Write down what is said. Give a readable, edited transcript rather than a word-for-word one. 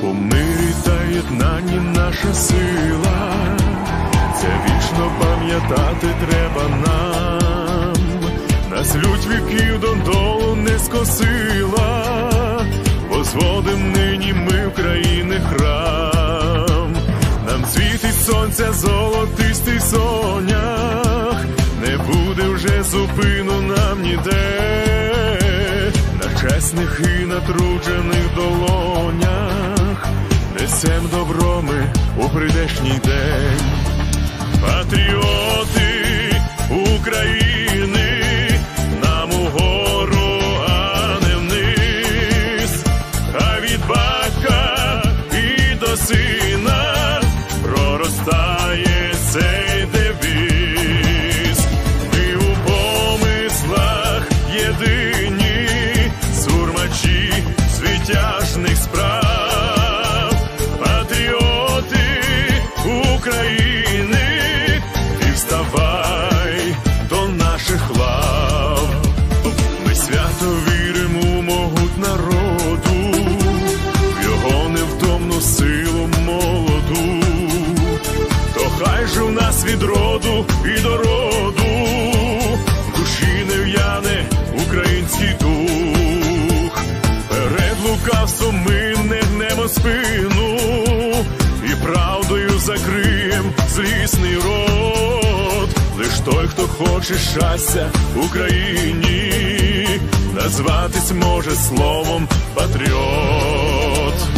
У мирі та єднанні наша сила, це вічно пам'ятати треба нам. Нас лють віків додолу не скосила, возводим нині ми України храм. Нам світить сонця золотистий сонях, не буде вже зупину нам ніде. На чесних і натруджених долонях несем добро ми у прийдешній день. Патріоти України, нам угору, а не вниз. Хай від батька і до сина проростає цей девіз. Ми у помислах єдині, сурмачі звитяжних справ. Патріоти України, ти вставай до наших лав. Ми свято віримо у могуть народу, в його невтомну силу молоду. То хай же в нас від роду і до роду в душі не в'яне український дух. Перед лукавством ми не гнемо спину і правдою закриєм злісний рот. Лиш той, хто хоче щастя Україні, назватись може словом патріот.